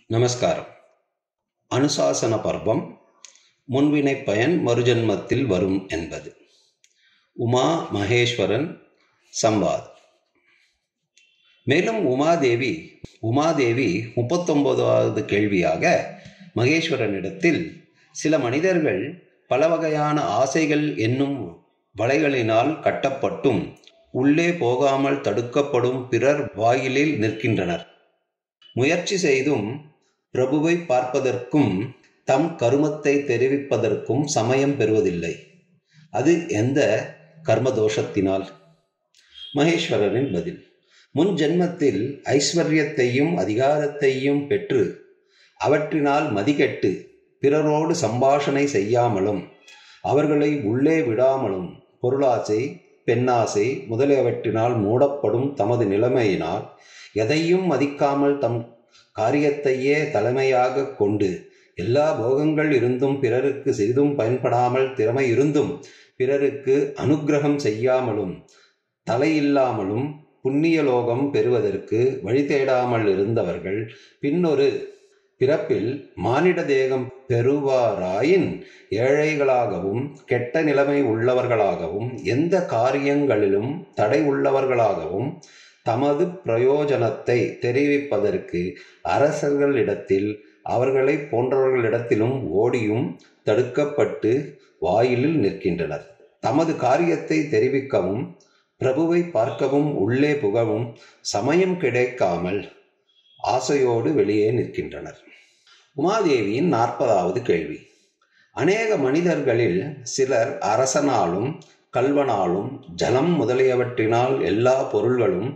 நமஸ்காரம். அனுசாசன பர்வம் முன்வினை பயன் மறுஜன்மத்தில் வரும் என்பது. உமா மகேஸ்வரன் சம்வாத். மேலும் உமாதேவி 39வது கேள்வியாக மகேஸ்வரனிடத்தில், சில மனிதர்கள் பல வகையான ஆசைகள் என்னும் வலைகளினால் கட்டப்பட்டும் உள்ளே போகாமல் தடுக்கப்படும் பிறர் வாயிலில் நிற்கின்றனர். முயற்சி செய்தும் பிரபுவை பார்ப்பதற்கும் தம் கருமத்தை தெரிவிப்பதற்கும் சமயம் பெறுவதில்லை. அது எந்த கர்மதோஷத்தினால்? மகேஸ்வரனின் பதில்: முன் ஜென்மத்தில் ஐஸ்வர்யத்தையும் அதிகாரத்தையும் பெற்று அவற்றினால் மதிகெட்டு பிறரோடு சம்பாஷணை செய்யாமலும் அவர்களை உள்ளே விடாமலும் பொருளாசை, பெண்ணாசை முதலியவற்றினால் மூடப்படும் தமது நிலைமையினால் எதையும் மதிக்காமல் தம் காரியத்தையே தலைமையாக கொண்டு எல்லா போகங்கள் இருந்தும் பிறருக்கு சிறிதும் பயன்படாமல் திறமை இருந்தும் பிறருக்கு அனுக்கிரகம் செய்யாமலும் தலையில்லாமலும் புண்ணியலோகம் பெறுவதற்கு வழி தேடாமல் இருந்தவர்கள் பின்னொரு பிறப்பில் மானிட தேகம் பெறுவாராயின் ஏழைகளாகவும் கெட்ட நிலைமை உள்ளவர்களாகவும் எந்த காரியங்களிலும் தடை உள்ளவர்களாகவும் தமது பிரயோஜனத்தை தெரிவிப்பதற்கு அரசர்களிடத்தில் அவர்களை போன்றவர்களிடத்திலும் ஓடியும் தடுக்கப்பட்டு வாயிலில் நிற்கின்றனர். தமது காரியத்தை தெரிவிக்கவும் பிரபுவை பார்க்கவும் உள்ளே புகவும் சமயம் கிடைக்காமல் ஆசையோடு வெளியே நிற்கின்றனர். உமாதேவியின் 40வது கேள்வி. அநேக மனிதர்களில் சிலர் அரசனாலும் கல்வனாலும் ஜலம் முதலியவற்றினால் எல்லா பொருள்களும்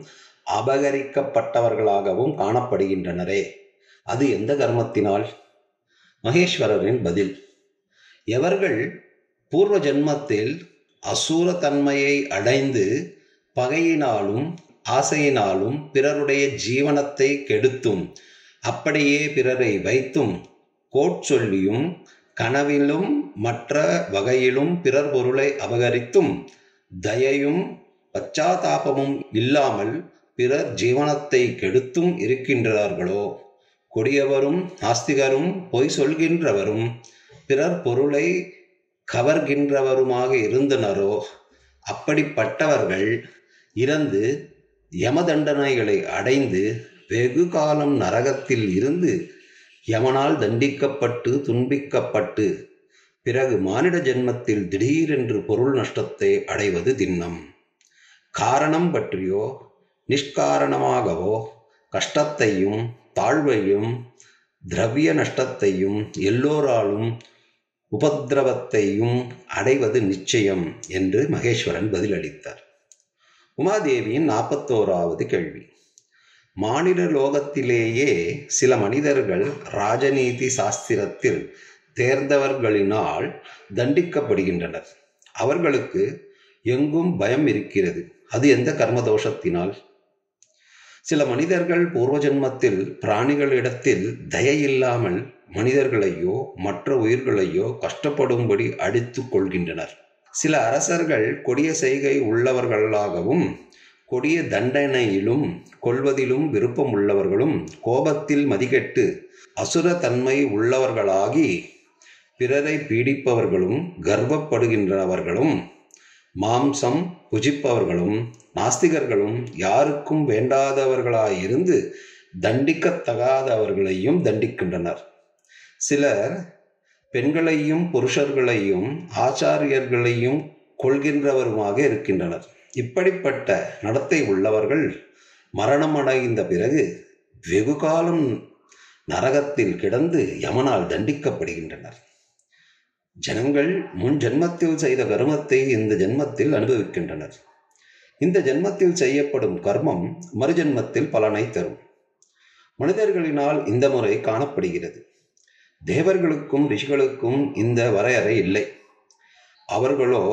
அபகரிக்கப்பட்டவர்களாகவும் காணப்படுகின்றனரே, அது எந்த கர்மத்தினால்? மகேஸ்வரரின் பதில்: எவர்கள் பூர்வ ஜென்மத்தில் அசூர தன்மையை அடைந்து பகையினாலும் ஆசையினாலும் பிறருடைய ஜீவனத்தை கெடுத்தும் அப்படியே பிறரை வைத்தும் கோட்சொல்லியும் கனவிலும் மற்ற வகையிலும் பிறர் பொருளை அபகரித்தும் தயையும் பச்சாதாபமும் இல்லாமல் பிறர் ஜீவனத்தை கெடுத்தும் இருக்கின்றார்களோ, கொடியவரும் நாஸ்திகரும் பொய் சொல்கின்றவரும் பிறர் பொருளை கவர்கின்றவருமாக இருந்தனரோ, அப்படிப்பட்டவர்கள் இறந்து யமதண்டனைகளை அடைந்து வெகு காலம் நரகத்தில் இருந்து யமனால் தண்டிக்கப்பட்டு துன்பிக்கப்பட்டு பிறகு மானிட ஜென்மத்தில் திடீரென்று பொருள் நஷ்டத்தை அடைவது திண்ணம். காரணம் பற்றியோ நிஷ்காரணமாகவோ கஷ்டத்தையும் தாழ்வையும் திரவிய நஷ்டத்தையும் எல்லோராலும் உபதிரவத்தையும் அடைவது நிச்சயம் என்று மகேஸ்வரன் பதிலளித்தார். உமாதேவியின் 41வது கேள்வி. மானிட லோகத்திலேயே சில மனிதர்கள் ராஜநீதி சாஸ்திரத்தில் தேர்ந்தவர்களினால் தண்டிக்கப்படுகின்றனர். அவர்களுக்கு எங்கும் பயம் இருக்கிறது. அது எந்த கர்மதோஷத்தினால்? சில மனிதர்கள் பூர்வ ஜென்மத்தில் பிராணிகளிடத்தில் தயையில்லாமல் மனிதர்களையோ மற்ற உயிர்களையோ கஷ்டப்படும்படி அடித்து கொள்கின்றனர். சில அரசர்கள் கொடிய செய்கை உள்ளவர்களாகவும் கொடிய தண்டனையிலும் கொள்வதிலும் விருப்பம் உள்ளவர்களும் கோபத்தில் மதிகெட்டு அசுர தன்மை உள்ளவர்களாகி பிறரை பீடிப்பவர்களும் கர்வப்படுகின்றவர்களும் மாம்சம் புஜிப்பவர்களும் நாஸ்திகர்களும் யாருக்கும் வேண்டாதவர்களாயிருந்து தண்டிக்கத்தகாதவர்களையும் தண்டிக்கின்றனர். சிலர் பெண்களையும் புருஷர்களையும் ஆச்சாரியர்களையும் கொள்கின்றவருமாக இருக்கின்றனர். இப்படிப்பட்ட நடத்தை உள்ளவர்கள் மரணம் அடைந்த பிறகு வெகு காலம் நரகத்தில் கிடந்து யமனால் தண்டிக்கப்படுகின்றனர். ஜனங்கள் முன் ஜென்மத்தில் செய்த கர்மத்தை இந்த ஜென்மத்தில் அனுபவிக்கின்றனர். இந்த ஜென்மத்தில் செய்யப்படும் கர்மம் மறுஜென்மத்தில் பலனை தரும். மனிதர்களினால் இந்த முறை காணப்படுகிறது. தேவர்களுக்கும் ரிஷிகளுக்கும் இந்த வரையறை இல்லை. அவர்களோ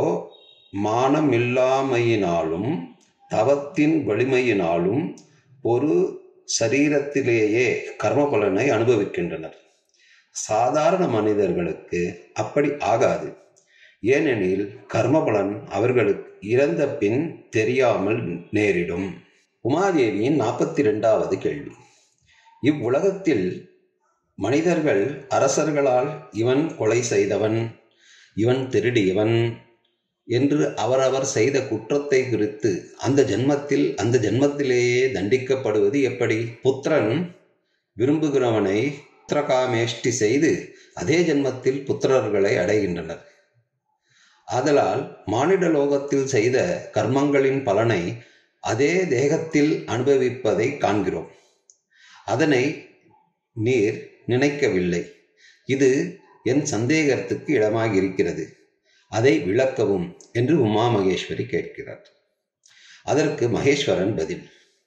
மானமில்லாமையினாலும் தவத்தின் வலிமையினாலும் ஒரு சரீரத்திலேயே கர்ம பலனை அனுபவிக்கின்றனர். சாதாரண மனிதர்களுக்கு அப்படி ஆகாது. ஏனெனில் கர்மபலன் அவர்களுக்கு இறந்த பின் தெரியாமல் நேரிடும். உமாதேவியின் 42வது கேள்வி. இவ்வுலகத்தில் மனிதர்கள் அரசர்களால் இவன் கொலை செய்தவன், இவன் திருடியவன் என்று அவரவர் செய்த குற்றத்தை குறித்து அந்த ஜென்மத்திலேயே தண்டிக்கப்படுவது எப்படி? புத்திரன் விரும்புகிறவனை புத்திரகாமேஷ்டி செய்து அதே ஜென்மத்தில் புத்திரர்களை அடைகின்றனர். ஆதலால் மானிட லோகத்தில் செய்த கர்மங்களின் பலனை அதே தேகத்தில் அனுபவிப்பதை காண்கிறோம். அதனை நீர் நினைக்கவில்லை. இது என் சந்தேகத்துக்கு இடமாக இருக்கிறது. அதை விளக்கவும் என்று உமா மகேஸ்வரி கேட்கிறார். அதற்கு மகேஸ்வரன் பதில்: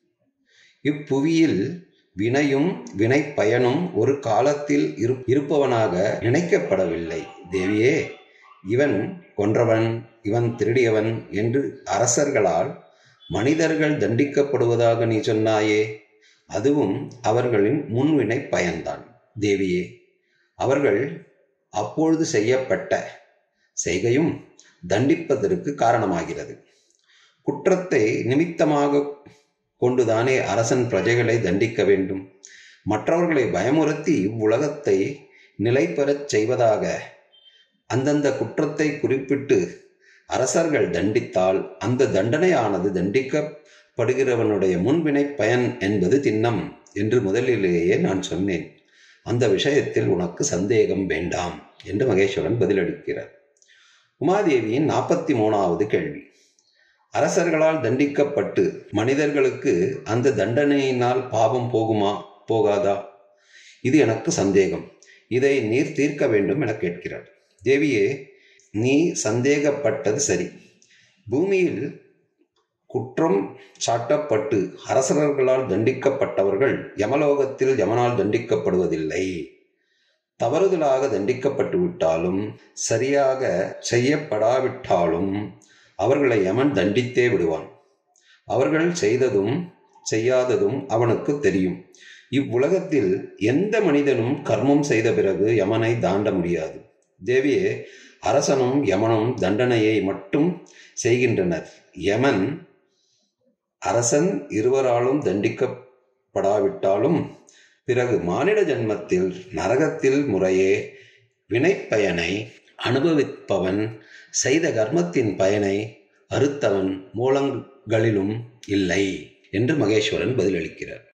இப்புவியில் வினையும் வினை பயனும் ஒரு காலத்தில் இருப்பவனாக நினைக்கப்படவில்லை தேவியே. இவன் கொன்றவன், இவன் திருடியவன் என்று அரசர்களால் மனிதர்கள் தண்டிக்கப்படுவதாக நீ சொன்னாயே, அதுவும் அவர்களின் முன்வினை பயன்தான் தேவியே. அவர்கள் அப்பொழுது செய்யப்பட்ட செய்கையும் தண்டிப்பதற்கு காரணமாகிறது. குற்றத்தை நிமித்தமாக கொண்டுதானே அரசன் பிரஜைகளை தண்டிக்க வேண்டும். மற்றவர்களை பயமுறுத்தி இவ்வுலகத்தை நிலை பெறச் செய்வதாக அந்தந்த குற்றத்தை குறிப்பிட்டு அரசர்கள் தண்டித்தால் அந்த தண்டனையானது தண்டிக்கப்படுகிறவனுடைய முன்வினை பயன் என்பது திண்ணம் என்று முதலிலேயே நான் சொன்னேன். அந்த விஷயத்தில் உனக்கு சந்தேகம் வேண்டாம் என்று மகேஸ்வரன் பதிலளிக்கிறார். உமாதேவியின் 43வது கேள்வி: அரசர்களால் தண்டிக்கப்பட்டு மனிதர்களுக்கு அந்த தண்டனையினால் பாவம் போகுமா போகாதா? இது எனக்கு சந்தேகம். இதை நீர் தீர்க்க வேண்டும் என கேட்கிறார். தேவியே, நீ சந்தேகப்பட்டது சரி. பூமியில் குற்றம் சாட்டப்பட்டு அரசர்களால் தண்டிக்கப்பட்டவர்கள் யமலோகத்தில் யமனால் தண்டிக்கப்படுவதில்லை. தவறுதலாக தண்டிக்கப்பட்டு விட்டாலும் சரியாக செய்யப்படாவிட்டாலும் அவர்களை யமன் தண்டித்தே விடுவான். அவர்கள் செய்ததும் செய்யாததும் அவனுக்கு தெரியும். இவ்வுலகத்தில் எந்த மனிதனும் கர்மம் செய்த பிறகு யமனை தாண்ட முடியாது. தேவியே, அரசனும் யமனும் தண்டனையை மட்டும் செய்கின்றனர். யமன் அரசன் இருவராலும் தண்டிக்கப்படாவிட்டாலும் பிறகு மானிட ஜன்மத்தில் நரகத்தில் முறையே வினைப்பயனை அனுபவிப்பவன் செய்த கர்மத்தின் பயனை அறுத்தவன் மூலங்களிலும் இல்லை என்று மகேஸ்வரன் பதிலளிக்கிறார்.